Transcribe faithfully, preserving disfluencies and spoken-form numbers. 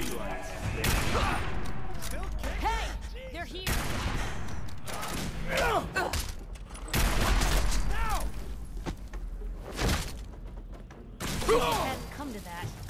Hey! They're here! It hadn't come to that.